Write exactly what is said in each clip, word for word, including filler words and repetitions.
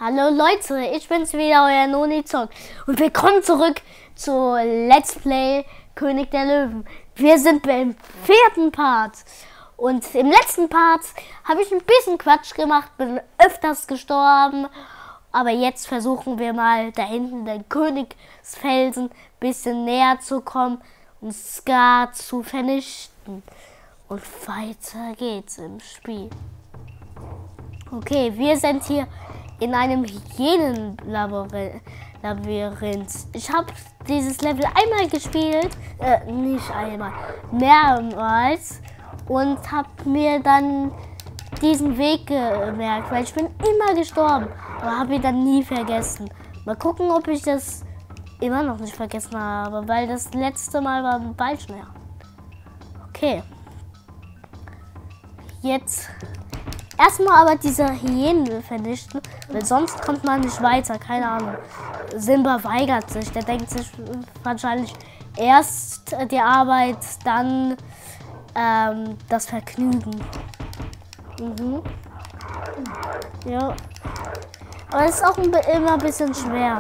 Hallo Leute, ich bin's wieder, euer Nonizon. Und willkommen zurück zu Let's Play König der Löwen. Wir sind beim vierten Part. Und im letzten Part habe ich ein bisschen Quatsch gemacht, bin öfters gestorben. Aber jetzt versuchen wir mal da hinten den Königsfelsen ein bisschen näher zu kommen und Scar zu vernichten. Und weiter geht's im Spiel. Okay, wir sind hier in einem Hyänenlabyrinth. Ich habe dieses Level einmal gespielt, äh, nicht einmal, mehrmals und habe mir dann diesen Weg gemerkt, weil ich bin immer gestorben, aber habe ihn dann nie vergessen. Mal gucken, ob ich das immer noch nicht vergessen habe, weil das letzte Mal war ein Ballschnell. Okay. Jetzt erstmal aber diese Hyänen vernichten, weil sonst kommt man nicht weiter, keine Ahnung. Simba weigert sich, der denkt sich wahrscheinlich erst die Arbeit, dann ähm, das Vergnügen. Mhm. Ja. Aber es ist auch ein, immer ein bisschen schwer.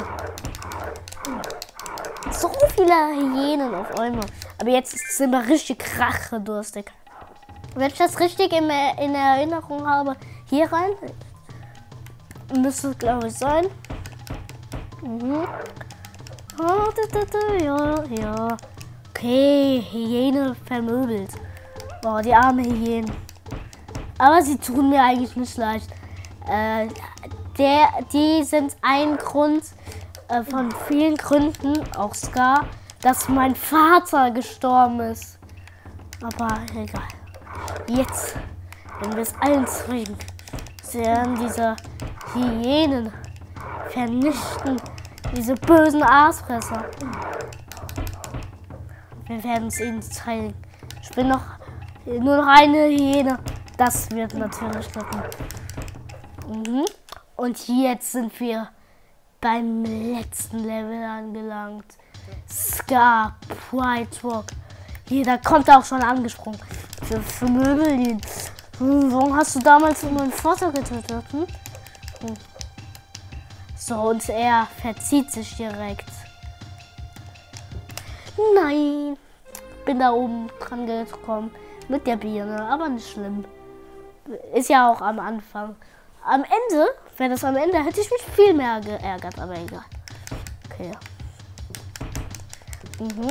So viele Hyänen auf einmal. Aber jetzt ist Simba richtig krachedurstig. Wenn ich das richtig in, in Erinnerung habe, hier rein, müsste es glaube ich sein. Mhm. Oh, da, da, da, ja, ja. Okay, Hyäne vermöbelt. Boah, die arme Hyäne. Aber sie tun mir eigentlich nicht leicht. Äh, der, die sind ein Grund äh, von vielen Gründen, auch Scar, dass mein Vater gestorben ist. Aber egal. Jetzt, wenn wir es allen kriegen, werden diese Hyänen vernichten, diese bösen Aasfresser. Wir werden es ihnen zeigen. Ich bin noch nur noch eine Hyäne. Das wird natürlich klappen. Mhm. Und jetzt sind wir beim letzten Level angelangt. Scar, Pride Rock. Hier, da kommt er auch schon angesprungen. Für, für Möbeln. Hm, warum hast du damals meinen Vater getötet? Hm? Hm. So, und er verzieht sich direkt. Nein. Bin da oben dran gekommen. Mit der Birne, aber nicht schlimm. Ist ja auch am Anfang. Am Ende, wäre das am Ende, hätte ich mich viel mehr geärgert, aber egal. Okay. Mhm.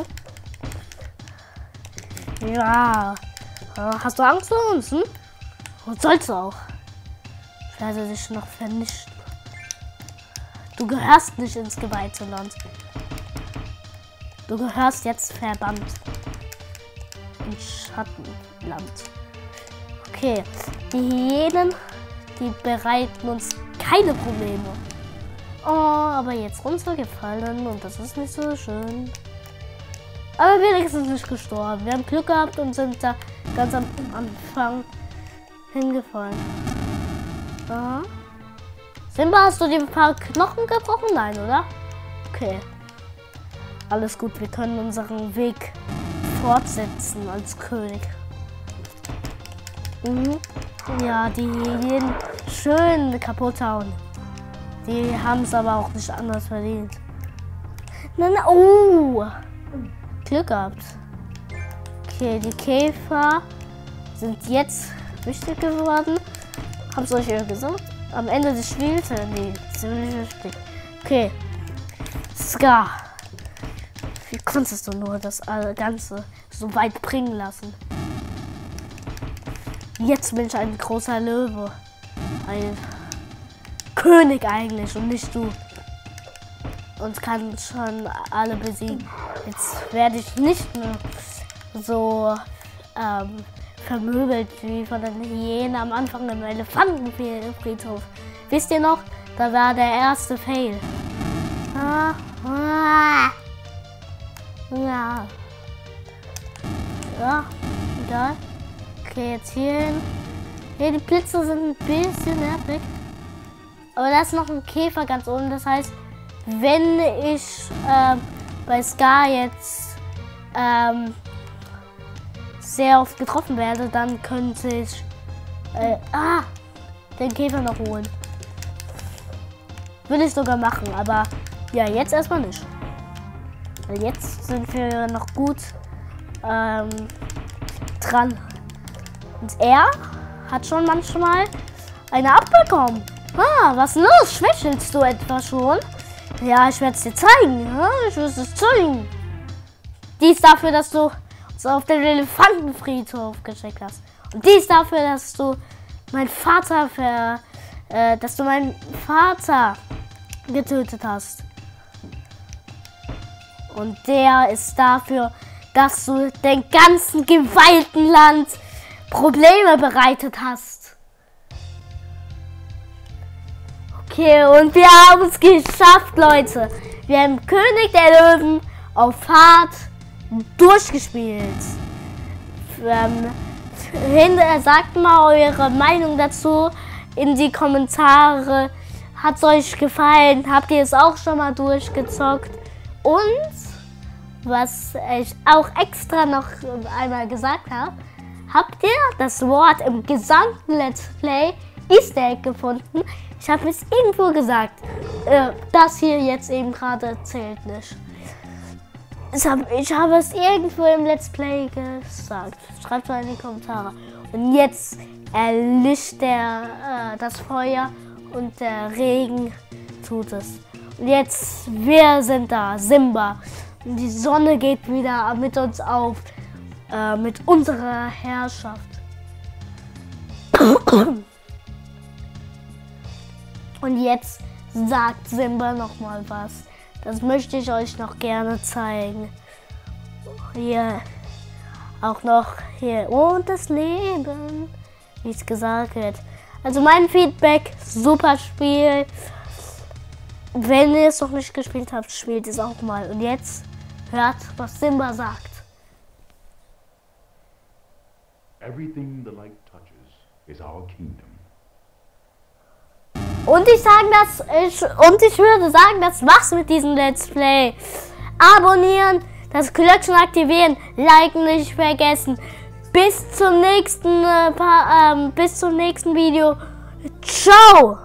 Ja. Hast du Angst vor uns, hm? Und sollst du auch. Ich werde dich noch vernichten. Du gehörst nicht ins geweihte Land. Du gehörst jetzt verbannt. Ins Schattenland. Okay. Die Hyänen, die bereiten uns keine Probleme. Oh, aber jetzt runtergefallen und das ist nicht so schön. Aber wenigstens nicht gestorben. Wir haben Glück gehabt und sind da ganz am Anfang hingefallen. Aha. Simba, hast du dir ein paar Knochen gebrochen? Nein, oder? Okay. Alles gut, wir können unseren Weg fortsetzen als König. Mhm. Ja, die Hyänen schön kaputt hauen. Die haben es aber auch nicht anders verdient. Nein, nein, oh! Glück gehabt. Okay, die Käfer sind jetzt wichtig geworden. Hab's euch ja gesagt. Am Ende des Spiels, nee, ziemlich wichtig. Okay, Scar. Wie konntest du nur das Ganze so weit bringen lassen? Jetzt bin ich ein großer Löwe. Ein König eigentlich und nicht du. Und kann schon alle besiegen. Jetzt werde ich nicht mehr so ähm, vermöbelt wie von den Hyänen am Anfang im Elefantenfriedhof. Wisst ihr noch? Da war der erste Fail. Ah, ah, ja. Ja, egal. Okay, jetzt hier hin. Hier, die Blitze sind ein bisschen nervig. Aber da ist noch ein Käfer ganz oben. Das heißt, wenn ich ähm, bei Scar jetzt ähm, sehr oft getroffen werde, dann könnte ich äh, ah, den Käfer noch holen. Will ich sogar machen, aber ja, jetzt erstmal nicht. Jetzt sind wir noch gut ähm, dran. Und er hat schon manchmal eine abbekommen. Ah, was ist los? Schwächelst du etwa schon? Ja, ich werde es dir zeigen. Ja, ich werde es zeigen. Dies dafür, dass du uns auf den Elefantenfriedhof geschickt hast. Und dies dafür, dass du mein Vater ver, äh, dass du meinen Vater getötet hast. Und der ist dafür, dass du den ganzen geweihten Land Probleme bereitet hast. Okay, und wir haben es geschafft, Leute. Wir haben König der Löwen auf hart durchgespielt. Ähm, hinter, sagt mal eure Meinung dazu in die Kommentare. Hat es euch gefallen? Habt ihr es auch schon mal durchgezockt? Und was ich auch extra noch einmal gesagt habe, habt ihr das Wort im gesamten Let's Play Easter Egg gefunden? Ich habe es irgendwo gesagt. Äh, das hier jetzt eben gerade zählt nicht. Ich habe ich hab es irgendwo im Let's Play gesagt. Schreibt mal in die Kommentare. Und jetzt erlischt der, äh, das Feuer und der Regen tut es. Und jetzt, wir sind da, Simba. Und die Sonne geht wieder mit uns auf, äh, mit unserer Herrschaft. Und jetzt sagt Simba noch mal was. Das möchte ich euch noch gerne zeigen. Hier auch noch hier und das Leben, wie es gesagt wird. Also mein Feedback, super Spiel. Wenn ihr es noch nicht gespielt habt, spielt es auch mal. Und jetzt hört, was Simba sagt. Everything the light touches is our kingdom. Und ich sage das, ich, und ich würde sagen, das war's mit diesem Let's Play. Abonnieren, das Glöckchen aktivieren, liken nicht vergessen. Bis zum nächsten, äh, paar, ähm, bis zum nächsten Video. Ciao!